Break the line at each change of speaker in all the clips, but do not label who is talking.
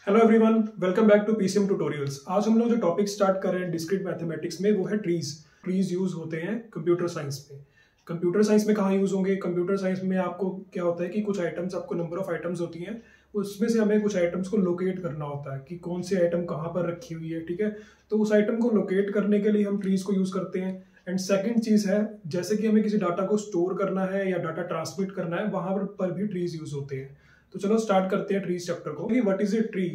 Hello everyone, welcome back to PCM tutorials. आज हम लोग जो टॉपिक स्टार्ट कर रहे हैं डिस्क्रीट मैथमेटिक्स में वो है ट्रीज यूज होते हैं कंप्यूटर साइंस में। कंप्यूटर साइंस में कहाँ यूज होंगे? कंप्यूटर साइंस में आपको क्या होता है कि कुछ आइटम्स, आपको नंबर ऑफ आइटम्स होती हैं, उसमें से हमें कुछ आइटम्स को लोकेट करना होता है कि कौन सी आइटम कहाँ पर रखी हुई है। ठीक है, तो उस आइटम को लोकेट करने के लिए हम ट्रीज को यूज करते हैं। एंड सेकंड चीज है, जैसे कि हमें किसी डाटा को स्टोर करना है या डाटा ट्रांसमिट करना है, वहां पर भी ट्रीज यूज होते हैं। तो चलो स्टार्ट करते हैं ट्रीज चैप्टर को। What is a tree?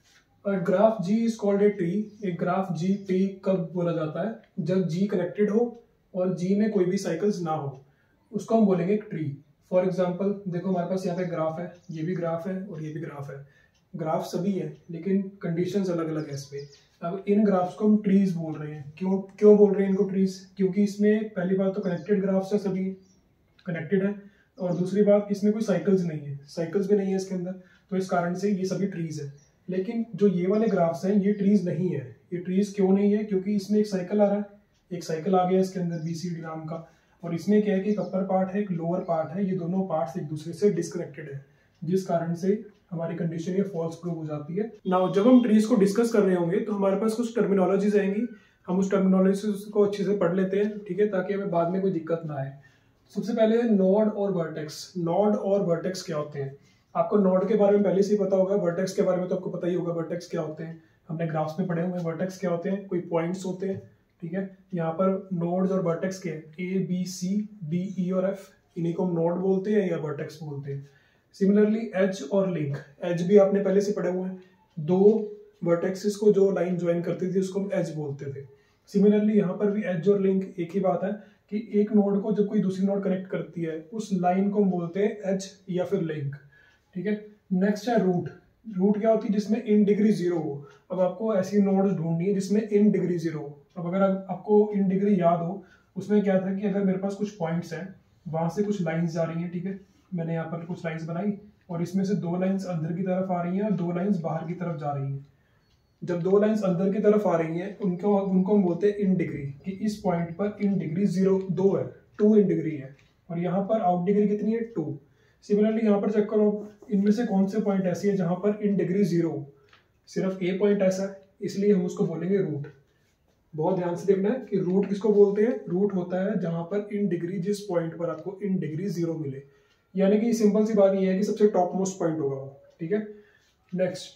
Graph G is called a tree. एक ग्राफ जी ट्री कब बोला जाता है? जब जी कनेक्टेड हो और जी में कोई भी साइकिल्स ना हो, उसको हम बोलेंगे एक ट्री। फॉर एग्जांपल देखो, हमारे पास यहाँ पे ग्राफ है, ये भी ग्राफ है और ये भी ग्राफ है। ग्राफ सभी है लेकिन कंडीशंस अलग अलग है इसमें। अब इन ग्राफ्स को हम ट्रीज बोल रहे हैं। क्यों बोल रहे हैं इनको ट्रीज? क्योंकि इसमें पहली बात तो कनेक्टेड ग्राफ्स है, सभी कनेक्टेड है, और दूसरी बात इसमें कोई साइकिल्स नहीं है, साइकिल्स भी नहीं है इसके अंदर, तो इस कारण से ये सभी ट्रीज है। लेकिन जो ये वाले ग्राफ्स हैं ये ट्रीज नहीं है। ये ट्रीज क्यों नहीं है? क्योंकि इसमें एक साइकिल आ रहा है, एक साइकिल आ गया इसके अंदर बीसीडी नाम का, और इसमें क्या है कि एक अपर पार्ट है, एक लोअर पार्ट है, ये दोनों पार्ट्स एक दूसरे से डिस्कनेक्टेड है, जिस कारण से हमारी कंडीशन ये फॉल्स प्रूव हो जाती है। नाउ जब हम ट्रीज को डिस्कस कर रहे होंगे तो हमारे पास कुछ टर्मिनोलॉजीज आएंगी, हम उस टर्मिनोलॉजीज को अच्छे से पढ़ लेते हैं, ठीक है, ताकि हमें बाद में कोई दिक्कत ना आए। सबसे पहले नोड और वर्टेक्स। नोड और वर्टेक्स क्या होते हैं? आपको नोड के बारे में पहले से ही पता होगा, वर्टेक्स के बारे में तो आपको पता ही होगा वर्टेक्स क्या होते हैं, हमने ग्राफ्स में पढ़े हुए हैं। वर्टेक्स क्या होते हैं? कोई पॉइंट्स होते हैं, ठीक है। यहाँ पर नोड्स और वर्टेक्स के A B C D E और एफ, इन्हीं को हम नोड बोलते हैं या वर्टेक्स बोलते हैं। सिमिलरली एज और लिंक, एज भी आपने पहले से पढ़े हुए हैं, दो वर्टेक्सेस को जो लाइन ज्वाइन करती थी उसको हम एज बोलते थे। सिमिलरली यहाँ पर भी एज और लिंक एक ही बात है कि एक नोड को जब कोई दूसरी नोड कनेक्ट करती है उस लाइन को हम बोलते हैं एज या फिर लिंक, ठीक है। नेक्स्ट है रूट। रूट क्या होती है? जिसमें इन डिग्री जीरो हो। अब आपको ऐसी नोड्स ढूंढनी है जिसमें इन डिग्री जीरो हो। अब अगर आपको इन डिग्री याद हो, उसमें क्या था कि अगर मेरे पास कुछ पॉइंट्स हैं, वहां से कुछ लाइंस जा रही हैं, ठीक है, मैंने यहाँ पर कुछ लाइंस बनाई और इसमें से दो लाइंस अंदर की तरफ आ रही हैं और दो लाइंस बाहर की तरफ जा रही हैं। जब दो लाइंस अंदर की तरफ आ रही हैं उनको हम बोलते हैं इन डिग्री, कि इस पॉइंट पर इन डिग्री जीरो दो है, 2 इन डिग्री है, और यहाँ पर आउट डिग्री कितनी है? 2। सिमिलरली यहाँ पर चेक करो, इनमें से कौन से पॉइंट ऐसी है जहां पर इन डिग्री जीरो? सिर्फ ए पॉइंट ऐसा है, इसलिए हम उसको बोलेंगे रूट। बहुत ध्यान से देखना है कि रूट किसको बोलते हैं। रूट होता है जहां पर इन डिग्री, जिस पॉइंट पर आपको इन डिग्री जीरो मिले, यानी कि सिंपल सी बात ये है कि सबसे टॉप मोस्ट पॉइंट होगा वो, ठीक है। नेक्स्ट,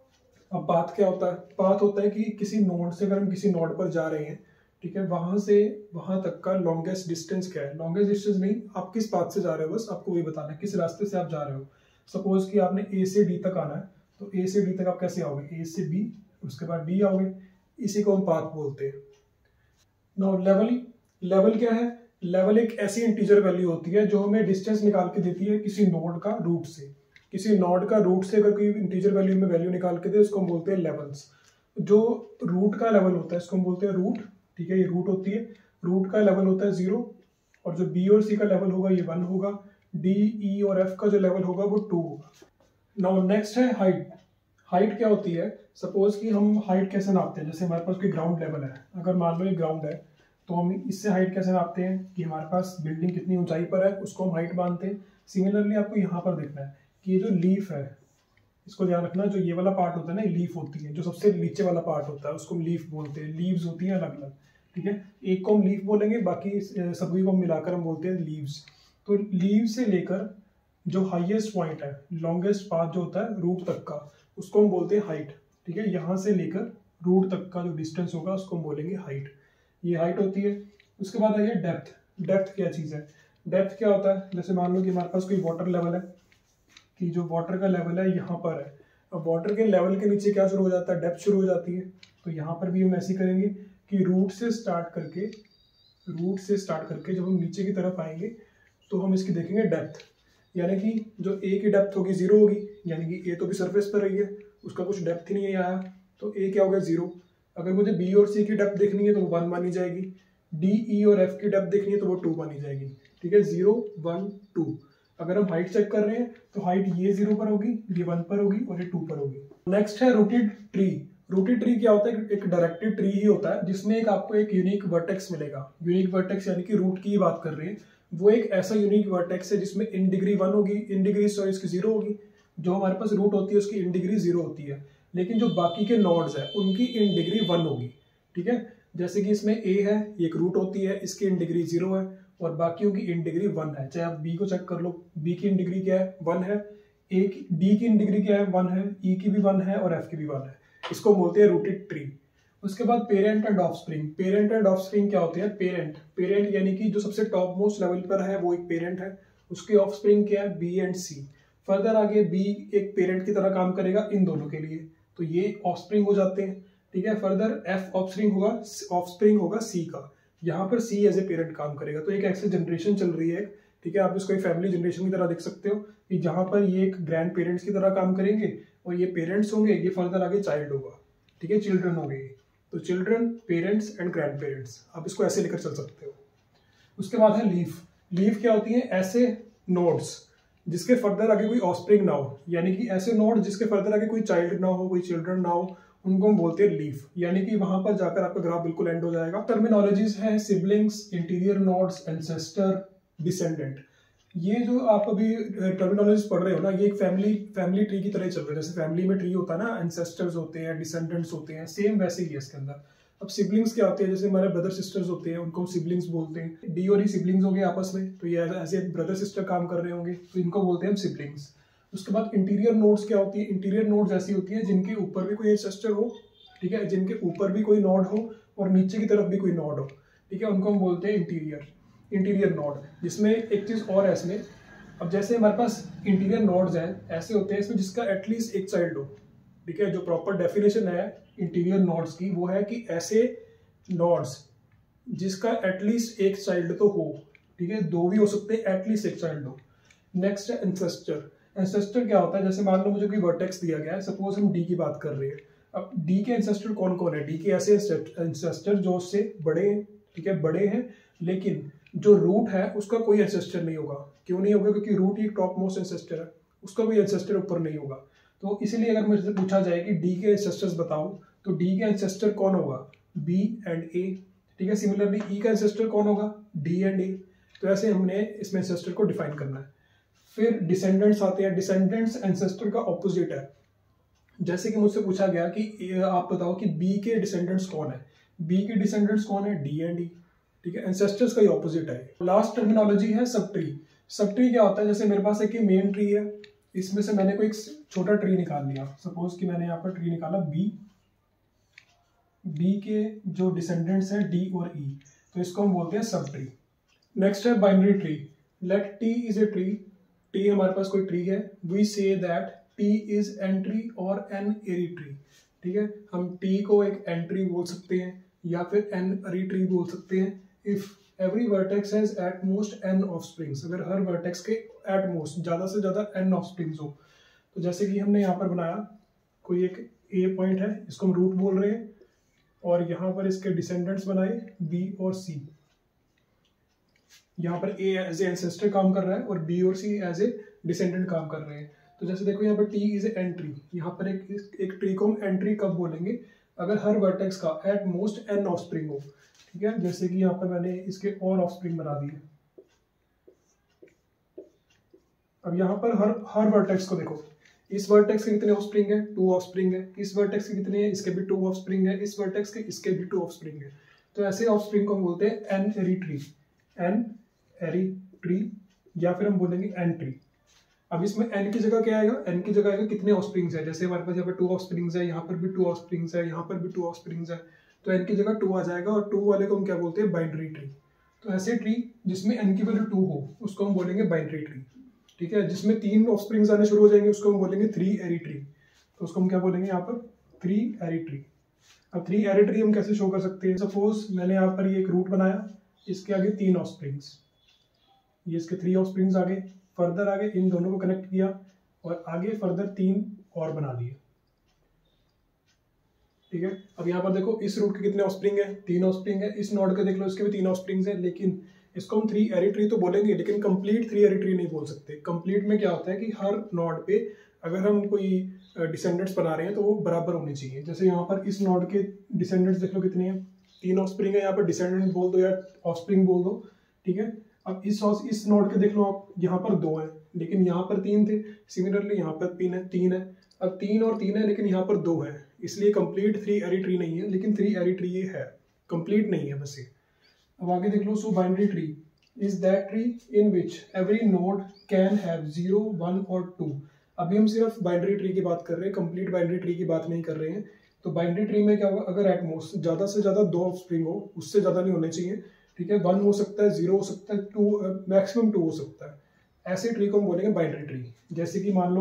अब पाथ क्या होता है? पाथ होता है कि किसी नोड से अगर हम किसी नोड पर जा रहे हैं, ठीक है, वहां से वहां तक का लॉन्गेस्ट डिस्टेंस क्या है? लॉन्गेस्ट डिस्टेंस नहीं, आप किस पाथ से जा रहे हो, बस आपको वही बताना है किस रास्ते से आप जा रहे हो। सपोज कि आपने ए से डी तक आना है, तो ए से डी तक आप कैसे आओगे? ए से बी, उसके बाद डी आओगे, इसी को हम पाथ बोलते हैं। No level. लेवल क्या है? लेवल एक ऐसी इंटीजर वैल्यू होती है जो हमें डिस्टेंस निकाल के देती है किसी नोड का रूट से। किसी नोड का रूट से अगर कोई इंटीजर वैल्यू में वैल्यू निकाल के दे, उसको हम बोलते हैं लेवल्स। जो रूट का लेवल होता है इसको हम बोलते हैं रूट, ठीक है, ये रूट होती है। रूट का लेवल होता है 0, और जो बी और सी का लेवल होगा ये 1 होगा, डी ई और एफ का जो लेवल होगा वो 2 होगा। नाउ नेक्स्ट है हाइट। हाइट क्या होती है? सपोज कि हम हाइट कैसे नापते हैं? जैसे हमारे पास कोई ग्राउंड लेवल है, अगर मान लो ये ग्राउंड है, तो हम इससे हाइट कैसे नापते हैं कि हमारे पास बिल्डिंग कितनी ऊंचाई पर है, उसको हम हाइट मानते हैं। सिमिलरली आपको यहाँ पर देखना है कि ये जो लीफ है, इसको ध्यान रखना, जो ये वाला पार्ट होता है ना, लीफ होती है, जो सबसे नीचे वाला पार्ट होता है उसको हम लीफ बोलते हैं। लीव्स होती हैं अलग अलग, ठीक है, एक को हम लीफ बोलेंगे, बाकी सभी को मिलाकर हम बोलते हैं लीव्स। तो लीव से लेकर जो हाईएस्ट पॉइंट है, लॉन्गेस्ट पाथ जो होता है रूट तक का, उसको हम बोलते हैं हाइट, ठीक है। यहाँ से लेकर रूट तक का जो डिस्टेंस होगा उसको हम बोलेंगे हाइट, ये हाइट होती है। उसके बाद आइए डेप्थ। डेप्थ क्या चीज़ है? डेप्थ क्या होता है? जैसे मान लो कि हमारे पास कोई वाटर लेवल है, कि जो वाटर का लेवल है यहाँ पर है, अब वाटर के लेवल के नीचे क्या शुरू हो जाता है? डेप्थ शुरू हो जाती है। तो यहाँ पर भी हम ऐसे करेंगे कि रूट से स्टार्ट करके जब हम नीचे की तरफ आएंगे तो हम इसकी देखेंगे डेप्थ, यानी कि जो ए की डेप्थ होगी 0 होगी, यानी कि ए तो भी सरफेस पर रही है, उसका कुछ डेप्थ ही नहीं आया, तो ए क्या होगा? 0। अगर मुझे बी और सी की डेप्थ देखनी है तो वो 1 मानी जाएगी, डी ई और एफ की डेप्थ देखनी है तो वो 2 मानी जाएगी, ठीक है, 0 1 2। अगर हम हाइट चेक कर रहे हैं तो हाइट ये 0 पर होगी, ये 1 पर होगी और ये 2 पर होगी। नेक्स्ट है रूटेड ट्री। रूटेड ट्री क्या होता है? एक डायरेक्टेड ट्री ही होता है जिसमें आपको एक यूनिक वर्टेक्स मिलेगा। यूनिक वर्टेक्स यानी कि रूट की ही बात कर रहे हैं, वो एक ऐसा यूनिक वर्टेक्स है जिसमें इन डिग्री 1 होगी, इन डिग्री इसकी 0 होगी। जो हमारे पास रूट होती है उसकी इन डिग्री 0 होती है, लेकिन जो बाकी के नोड्स है उनकी इन डिग्री 1 होगी, ठीक है। जैसे कि इसमें ए है, ये एक रूट होती है, इसकी इन डिग्री 0 है और बाकियों की इन डिग्री 1 है। चाहे आप बी को चेक कर लो, बी की इन डिग्री क्या है, 1 है, ए की डी की इन डिग्री क्या है, 1 है, ई की भी 1 है और एफ की भी 1 है। इसको बोलते हैं रूटेड ट्री। उसके बाद parent and offspring. Parent and offspring क्या होते हैं? पेरेंट यानी कि जो सबसे टॉप मोस्ट लेवल पर है वो एक पेरेंट है, उसके ऑफस्प्रिंग क्या है, बी एंड सी। फर्दर आगे बी एक पेरेंट की तरह काम करेगा इन दोनों के लिए, तो ये ऑफस्प्रिंग हो जाते हैं, ठीक है। फर्दर एफ ऑफस्प्रिंग होगा सी का, यहाँ पर सी एज ए पेरेंट काम करेगा। तो एक ऐसे जनरेशन चल रही है, ठीक है। आप इसको एक फैमिली जनरेशन की तरह देख सकते हो कि जहाँ पर ये एक ग्रैंड पेरेंट्स की तरह काम करेंगे और ये पेरेंट्स होंगे, ये फर्दर आगे चाइल्ड होगा, ठीक है, चिल्ड्रन होंगे। तो children, parents and grandparents, आप इसको ऐसे लेकर चल सकते हो। उसके बाद है लीफ। लीफ क्या होती है? ऐसे नोड्स जिसके फर्दर आगे कोई ऑफस्प्रिंग ना हो, यानी कि ऐसे नोड जिसके फर्दर आगे कोई चाइल्ड ना हो, कोई चिल्ड्रन ना हो, उनको हम बोलते हैं लीफ। यानी कि वहां पर जाकर आपका ग्राफ बिल्कुल एंड हो जाएगा। टर्मिनोलॉजीज है siblings, interior nodes, ancestor, descendant. ये जो आप अभी टर्मिनोलॉजीज पढ़ रहे हो ना, ये एक फैमिली ट्री की तरह चल रहा है। जैसे फैमिली में ट्री होता है ना, एंसेस्टर्स होते हैं, डिसेंडेंट्स होते हैं, सेम वैसे ही है इसके अंदर। अब सिबलिंग्स क्या होते हैं? जैसे हमारे ब्रदर सिस्टर्स होते हैं, उनको सिबलिंग्स बोलते हैं। डी और ई सिबलिंग्स हो गए आपस में, तो ये ऐसे ब्रदर सिस्टर काम कर रहे होंगे, तो इनको बोलते हैं हम सिबलिंग्स। उसके बाद इंटीरियर नोड्स क्या होती है? इंटीरियर नोड्स ऐसी होती है जिनके ऊपर भी कोई एंसेस्टर हो, ठीक है, जिनके ऊपर भी कोई नोड हो और नीचे की तरफ भी कोई नोड हो, ठीक है, उनको हम बोलते हैं इंटीरियर नोड। जिसमें एक चीज और है इसमें, अब जैसे हमारे पास इंटीरियर नोड्स हैं, ऐसे होते हैं इसमें जिसका एटलीस्ट एक चाइल्ड हो, ठीक है। जो प्रॉपर डेफिनेशन है इंटीरियर नोड्स की वो है कि ऐसे नोड्स जिसका एटलीस्ट एक चाइल्ड तो हो, ठीक है, दो भी हो सकते हैं, एटलीस्ट एक चाइल्ड हो। नेक्स्ट है एंसेस्टर। एंसेस्टर क्या होता है? जैसे मान लो मुझे कोई वर्टेक्स दिया गया है, सपोज हम डी की बात कर रहे हैं। अब डी के एंसेस्टर कौन कौन है? डी के ऐसे एंसेस्टर जो उससे बड़े हैं, ठीक है, बड़े हैं, लेकिन जो रूट है उसका कोई एंसेस्टर नहीं होगा। क्यों नहीं होगा? क्योंकि रूट ही टॉप मोस्ट एंसेस्टर है, उसका कोई एंसेस्टर ऊपर नहीं होगा। तो इसीलिए अगर मुझसे पूछा जाए कि डी के एंसेस्टर्स बताओ, तो डी के एंसेस्टर कौन होगा? बी एंड ए, ठीक है। सिमिलरली ई का एंसेस्टर कौन होगा? D and A. तो ऐसे हमने इसमें एंसेस्टर को डिफाइन करना है। फिर डिसेंडेंट्स आते हैं। डिसेंडेंट्स एंसेस्टर का ऑपोजिट है। जैसे कि मुझसे पूछा गया कि आप बताओ कि बी के डिसेंडेंट्स कौन है? बी के डिसेंडेंट्स कौन है? डी एंड ई, ठीक है। एंसेस्टर्स का ही ऑपोजिट है। लास्ट टर्मिनोलॉजी है सब ट्री। सब ट्री क्या होता है? जैसे मेरे पास एक मेन ट्री है, इसमें से मैंने कोई एक छोटा ट्री निकाल लिया। सपोज कि मैंने यहाँ पर ट्री निकाला बी के जो डिसेंडेंट्स हैं डी और ई, तो इसको हम बोलते हैं सब ट्री। नेक्स्ट है binary tree. Let T is a tree. T हमारे पास कोई ट्री है, we say that T is N tree और एन एरी ट्री, ठीक है। हम टी को एक एन ट्री बोल सकते हैं या फिर एन एरी ट्री बोल सकते हैं if every vertex has at most N offsprings. अगर हर वर्टेक्स के एट मोस्ट ज्यादा से ज्यादा एन ऑफस्प्रिंग्स हो। तो जैसे कि हमने यहाँ पर बनाया कोई एक ए पॉइंट है, इसको हम रूट बोल रहे हैं, और यहाँ पर इसके डिसेंडेंट्स बनाए बी और सी। यहाँ पर ए एज ए एंसेस्टर काम कर रहा है और बी और सी एज ए डिसेंडेंट काम कर रहे हैं। तो जैसे देखो यहाँ पर टी इज ए एंट्री, यहाँ पर एक ट्री को हम एंट्री कब बोलेंगे? अगर हर वर्टेक्स का एट मोस्ट एन ऑफस्प्रिंग हो, ठीक है। जैसे कि यहाँ पर मैंने इसके और ऑफस्प्रिंग बना दिए। अब यहाँ पर हर वर्टेक्स को देखो, इस वर्टेक्स के कितने ऑफस्प्रिंग है? 2 ऑफस्प्रिंग है। इस वर्टेक्स के कितने हैं? इसके भी 2 ऑफस्प्रिंग है। इस वर्टेक्स के इसके भी 2 ऑफस्प्रिंग है। तो ऐसे ऑफस्प्रिंग को हम बोलते हैं एन एरी ट्री, या फिर हम बोलेंगे एन ट्री। अब इसमें एन की जगह क्या आएगा? एन की जगह आएगा कितने ऑफस्प्रिंग्स है। जैसे हमारे पास यहाँ पर 2 ऑफस्प्रिंग्स है, यहाँ पर भी 2 ऑफस्प्रिंग्स है, यहाँ पर भी 2 ऑफस्प्रिंग्स है, तो एन की जगह 2 आ जाएगा, और 2 वाले को हम क्या बोलते हैं? Binary tree. तो ऐसे ट्री जिसमें एन की वैल्यू 2 हो उसको हम बोलेंगे बाइनरी ट्री, ठीक है। जिसमें 3 ऑफस्प्रिंग्स आने शुरू हो जाएंगे उसको हम बोलेंगे 3 एरी ट्री। तो उसको हम क्या बोलेंगे यहाँ पर? 3 एरी ट्री। अब 3 एरी ट्री हम कैसे शो कर सकते हैं? सपोज मैंने यहाँ पर ये एक रूट बनाया, इसके आगे 3 ऑफस्प्रिंग्स, ये इसके 3 ऑफस्प्रिंग्स आगे, फर्दर आगे इन दोनों को कनेक्ट किया और आगे फर्दर 3 और बना दिए, ठीक है। अब यहाँ पर देखो इस रूट के कितने ऑफस्प्रिंग है? 3 ऑफस्प्रिंग है। इस नोड के देख लो, इसके भी 3 ऑफस्प्रिंग्स है, लेकिन इसको हम 3 एरी ट्री तो बोलेंगे, लेकिन कंप्लीट 3 एरी ट्री नहीं बोल सकते। कंप्लीट में क्या होता है कि हर नोड पे अगर हम कोई डिसेंडेंट्स बना रहे हैं तो वो बराबर होने चाहिए। जैसे यहाँ पर इस नोड के डिसेंडेंट्स देख लो कितने हैं? 3 ऑफस्प्रिंग है। यहाँ पर डिसेंडेंट बोल दो या ऑफस्प्रिंग बोल दो, ठीक है। अब इस नोड के देख लो आप, यहाँ पर 2 है, लेकिन यहाँ पर 3 थे। सिमिलरली यहाँ पर 3 है। अब 3 और 3 है लेकिन यहाँ पर 2 है, इसलिए कंप्लीट 3 एरी ट्री नहीं है, लेकिन 3 एरी ट्री ये है, कंप्लीट नहीं है बस ये। अब आगे देख लो, so binary tree is that tree in which every node can have 0, 1 और 2। अभी हम सिर्फ बाइनरी ट्री की बात कर रहे हैं, कंप्लीट बाइनरी ट्री की बात नहीं कर रहे हैं। तो बाइनरी ट्री में क्या होगा, अगर एट मोस्ट ज़्यादा से ज़्यादा 2 ऑफस्प्रिंग हो, उससे ज़्यादा नहीं होने चाहिए, ठीक है। 1 हो सकता है, 0 हो सकता है, 2 मैक्सिमम 2 हो सकता है। ऐसे ट्री को हम बोलेंगे बाइनरी ट्री। जैसे कि मान लो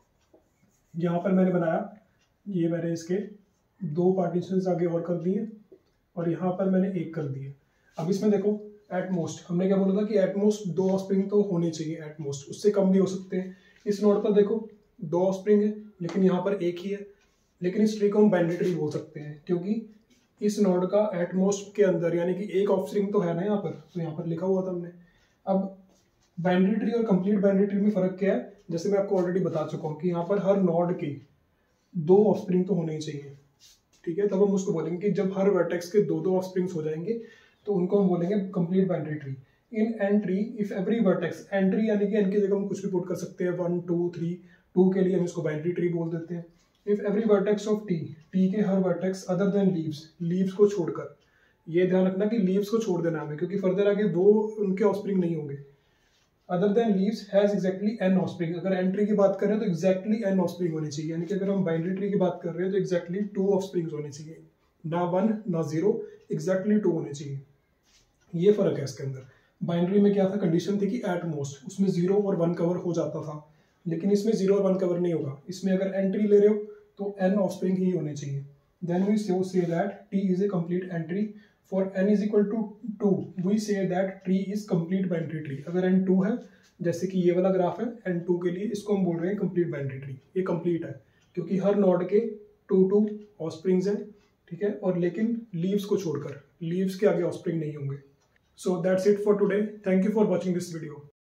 यहाँ पर मैंने बनाया, ये मैंने इसके 2 पार्टीशंस आगे और कर दिए और यहाँ पर मैंने 1 कर दिए। अब इसमें देखो एट मोस्ट हमने क्या बोला था कि एट मोस्ट 2 ऑफस्प्रिंग तो होने चाहिए, एट मोस्ट उससे कम भी हो सकते हैं। इस नोड पर देखो 2 ऑफस्प्रिंग है लेकिन यहाँ पर 1 ही है, लेकिन इस ट्री को हम बाइनरी ट्री बोल सकते हैं क्योंकि इस नोड का एट मोस्ट के अंदर यानी कि 1 ऑफस्प्रिंग तो है ना यहाँ पर, तो यहाँ पर लिखा हुआ था हमने। अब बाइनरी ट्री और कंप्लीट बाइनरी ट्री में फर्क क्या है, जैसे मैं आपको ऑलरेडी बता चुका हूँ कि यहाँ पर हर नोड के 2 ऑफस्प्रिंग तो होने ही चाहिए, ठीक है। तब हम उसको बोलेंगे कि जब हर वर्टेक्स के 2 ऑफस्प्रिंग्स हो जाएंगे तो उनको हम बोलेंगे complete binary tree. In N tree if every vertex, N tree यानी कि एन की जगह हम कुछ भी पुट कर सकते हैं, 1, 2, 3, 2 के लिए हम इसको बाइनरी ट्री बोल देते हैं। If every vertex of T, T के हर vertex other than leaves, leaves को छोड़कर, ये ध्यान रखना कि लीव्स को छोड़ देना हमें क्योंकि फर्दर आगे वो उनके ऑफस्प्रिंग नहीं होंगे। Other than leaves has exactly N offspring, अगर एन ट्री की बात कर रहे हैं तो एग्जैक्टली एन ऑफस्प्रिंग होनी चाहिए, यानी कि अगर हम बाइनरी ट्री की बात कर रहे हैं तो एग्जैक्टली 2 ऑफस्प्रिंग्स होने चाहिए, ना 1 ना 0, एग्जैक्टली 2 होने चाहिए। ये फर्क है इसके अंदर। बाइनरी में क्या था, कंडीशन थी कि एट मोस्ट उसमें 0 और 1 कवर हो जाता था, लेकिन इसमें 0 और 1 कवर नहीं होगा। इसमें अगर एन ट्री ले रहे हो तो एन ऑफस्प्रिंग ही होने चाहिए। Then we say that T is a complete N tree for n is equal to 2 we say that tree is complete binary tree. अगर n 2 है, जैसे कि ये वाला ग्राफ है, n 2 के लिए इसको हम बोल रहे हैं कंप्लीट बाइनरी ट्री। ये कंप्लीट है क्योंकि हर नोड के 2 ऑफस्प्रिंग्स हैं, ठीक है, और लेकिन लीव्स को छोड़कर, लीव्स के आगे ऑफस्प्रिंग नहीं होंगे। So that's it for today, thank you for watching this video.